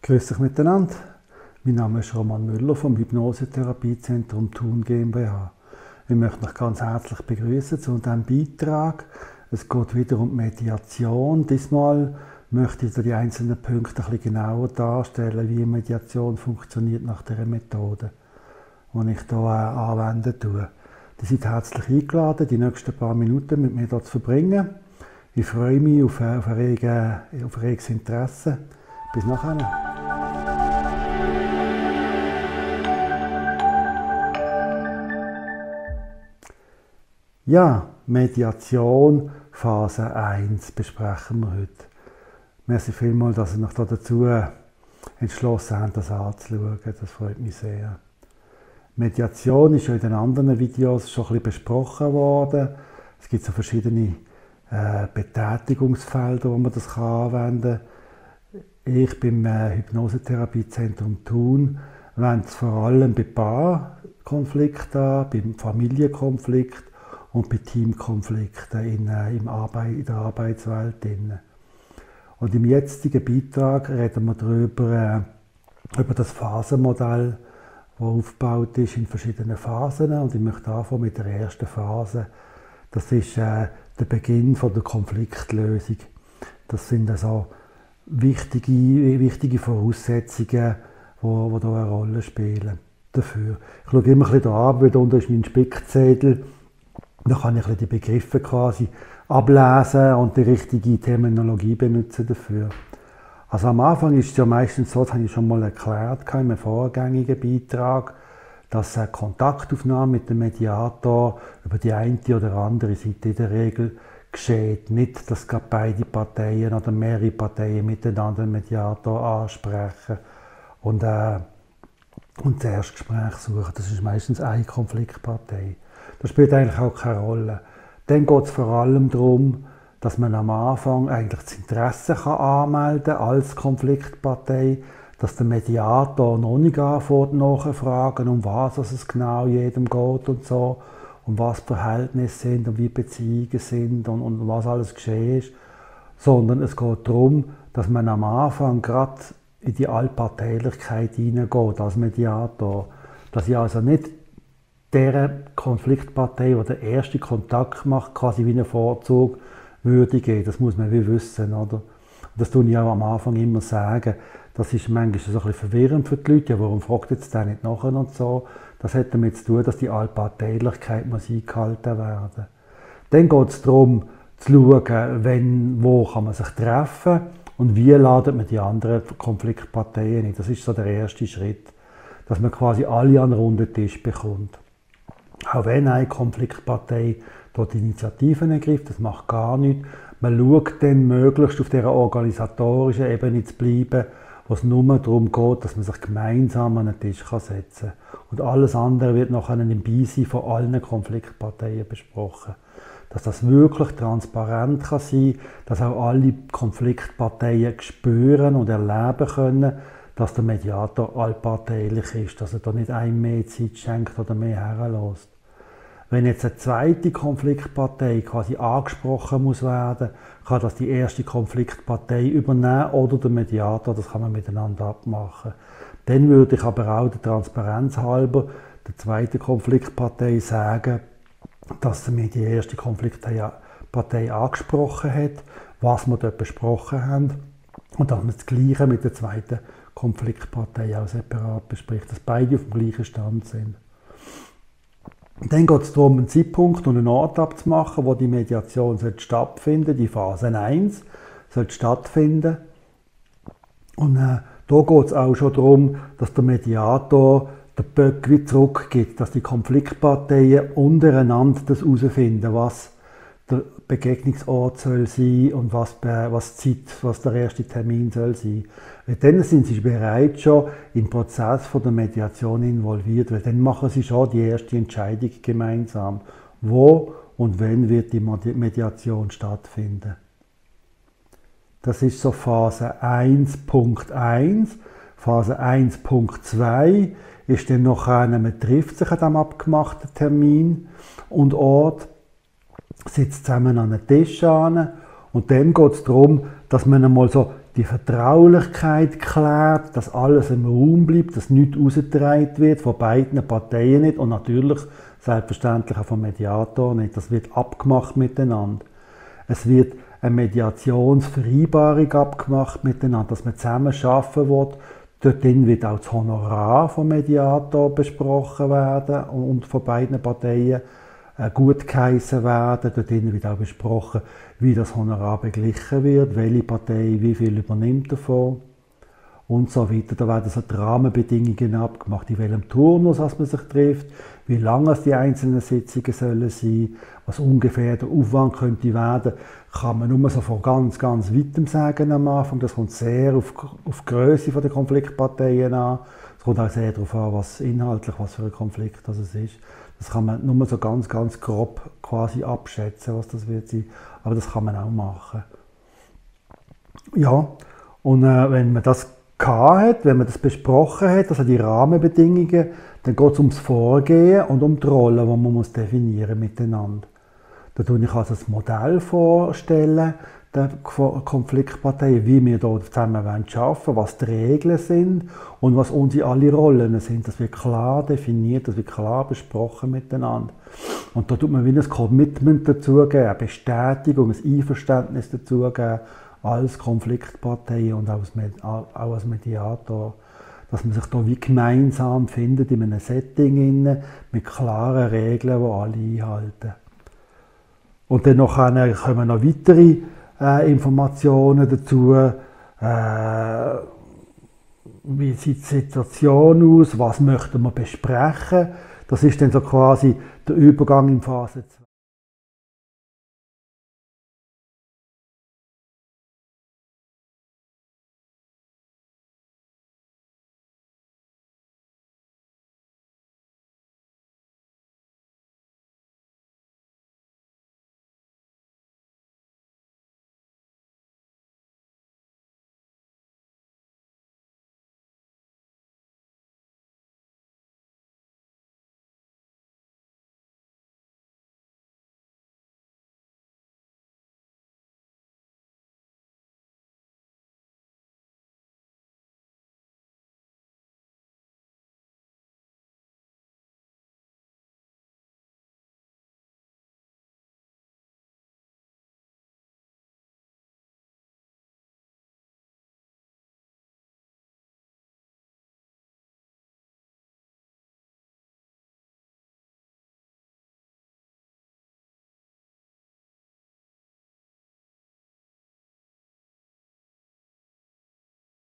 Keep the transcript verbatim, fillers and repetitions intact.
Grüß dich miteinander. Mein Name ist Roman Müller vom Hypnosetherapiezentrum Thun GmbH. Ich möchte euch ganz herzlich begrüßen zu diesem Beitrag. Es geht wieder um Mediation. Diesmal möchte ich die einzelnen Punkte ein bisschen genauer darstellen, wie Mediation funktioniert nach dieser Methode, die ich hier anwenden tue. Ihr seid herzlich eingeladen, die nächsten paar Minuten mit mir hier zu verbringen. Ich freue mich auf, auf, ein, rege, auf ein reges Interesse. Bis nachher. Ja, Mediation Phase eins besprechen wir heute. Merci vielmals, dass ihr euch dazu entschlossen habt, das anzuschauen. Das freut mich sehr. Mediation ist ja in den anderen Videos schon ein bisschen besprochen worden. Es gibt so verschiedene äh, Betätigungsfelder, wo man das anwenden kann. Ich beim äh, Hypnosetherapiezentrum Thun wende es vor allem bei Paarkonflikten an, beim Familienkonflikt und bei Teamkonflikten in, äh, im Arbeit, in der Arbeitswelt. Drin. Und im jetzigen Beitrag reden wir darüber, äh, über das Phasenmodell, das aufgebaut ist in verschiedenen Phasen. Und ich möchte anfangen mit der ersten Phase. Das ist äh, der Beginn von der Konfliktlösung. Das sind also wichtige, wichtige Voraussetzungen, die, die hier eine Rolle spielen dafür. Ich schaue immer ein bisschen da ab, weil da unten ist mein Spickzettel. Da kann ich ein bisschen die Begriffe quasi ablesen und die richtige Terminologie benutzen dafür. Also am Anfang ist es ja meistens so, das habe ich schon mal erklärt in einem vorgängigen Beitrag, dass eine Kontaktaufnahme mit dem Mediator über die eine oder andere Seite in der Regel geschieht. Nicht, dass gerade beide Parteien oder mehrere Parteien miteinander den Mediator ansprechen und, äh, und das Erstgespräch suchen. Das ist meistens eine Konfliktpartei. Das spielt eigentlich auch keine Rolle. Dann geht es vor allem darum, dass man am Anfang eigentlich das Interesse kann anmelden kann als Konfliktpartei, dass der Mediator noch nicht anfängt nachfragen, um was es genau jedem geht und so, um was die Verhältnisse sind und wie Beziehungen sind und, und was alles geschehen ist, sondern es geht darum, dass man am Anfang gerade in die Allparteilichkeit hineingeht als Mediator. Dass ich also nicht der Konfliktpartei, die den ersten Kontakt macht, quasi wie einen Vorzug würde geben. Das muss man wie wissen, oder? Das tue ich auch am Anfang immer sagen. Das ist manchmal so ein bisschen verwirrend für die Leute. Ja, warum fragt jetzt der nicht nachher und so? Das hat damit zu tun, dass die Allparteilichkeit muss eingehalten werden. Dann geht es darum, zu schauen, wenn, wo kann man sich treffen und wie ladet man die anderen Konfliktparteien ein. Das ist so der erste Schritt, dass man quasi alle an einen runden Tisch bekommt. Auch wenn eine Konfliktpartei dort Initiativen ergreift, das macht gar nichts. Man schaut dann möglichst auf dieser organisatorischen Ebene zu bleiben, wo es nur darum geht, dass man sich gemeinsam an den Tisch setzen kann. Und alles andere wird nachher im Beisein von allen Konfliktparteien besprochen. Dass das wirklich transparent kann sein kann, dass auch alle Konfliktparteien spüren und erleben können, dass der Mediator allparteilich ist, dass er da nicht einem mehr Zeit schenkt oder mehr herlässt. Wenn jetzt eine zweite Konfliktpartei quasi angesprochen muss werden, kann das die erste Konfliktpartei übernehmen oder der Mediator, das kann man miteinander abmachen. Dann würde ich aber auch der Transparenz halber der zweiten Konfliktpartei sagen, dass sie mir die erste Konfliktpartei angesprochen hat, was wir dort besprochen haben und dass man das Gleiche mit der zweiten Konfliktpartei auch separat bespricht, dass beide auf dem gleichen Stand sind. Dann geht es darum, einen Zeitpunkt und einen Ort abzumachen, wo die Mediation stattfinden soll. Die Phase eins soll stattfinden. Und äh, da geht es auch schon darum, dass der Mediator den Böck zurückgibt, dass die Konfliktparteien untereinander das herausfinden, was der Begegnungsort soll sein und was, was, Zeit, was der erste Termin soll sein. Weil dann sind sie bereits schon im Prozess von der Mediation involviert, weil dann machen sie schon die erste Entscheidung gemeinsam. Wo und wann wird die Mediation stattfinden? Das ist so Phase eins Punkt eins. Phase eins Punkt zwei ist dann noch eine, man trifft sich an dem abgemachten Termin und Ort, sitzt zusammen an einem Tisch an und dann geht es darum, dass man einmal so die Vertraulichkeit klärt, dass alles im Raum bleibt, dass nichts rausgetragen wird, von beiden Parteien nicht und natürlich selbstverständlich auch vom Mediator nicht. Das wird abgemacht miteinander. Es wird eine Mediationsvereinbarung abgemacht miteinander, dass man zusammen arbeiten will. Dorthin wird auch das Honorar vom Mediator besprochen werden und von beiden Parteien äh, gut geheissen werden. Dorthin wird auch besprochen, wie das Honorar beglichen wird, welche Partei wie viel übernimmt davon und so weiter. Da werden so die Rahmenbedingungen abgemacht, in welchem Turnus man sich trifft, wie lange die einzelnen Sitzungen sollen sein, was ungefähr der Aufwand könnte werden, kann man nur so von ganz, ganz weitem sagen am Anfang. Das kommt sehr auf, auf die Grösse der Konfliktparteien an. Es kommt auch sehr darauf an, was inhaltlich, was für ein Konflikt das ist. Das kann man nur so ganz, ganz grob quasi abschätzen, was das wird sein. Aber das kann man auch machen. Ja, und äh, wenn man das hat, wenn man das besprochen hat, also die Rahmenbedingungen, dann geht es ums Vorgehen und um die Rollen, die man muss definieren miteinander. Da tue ich also das Modell vorstellen, der Konfliktparteien, wie wir dort zusammen arbeiten wollen, was die Regeln sind und was unsere alle Rollen sind. Das wird klar definiert, das wird klar besprochen miteinander. Und da tut man wie ein Commitment dazugeben, eine Bestätigung, ein Einverständnis dazugeben, als Konfliktpartei und auch als Mediator, dass man sich da wie gemeinsam findet in einem Setting mit klaren Regeln, die alle einhalten. Und dann noch kommen noch weitere äh, Informationen dazu, äh, wie sieht die Situation aus, was möchten wir besprechen. Das ist dann so quasi der Übergang in Phase zwei.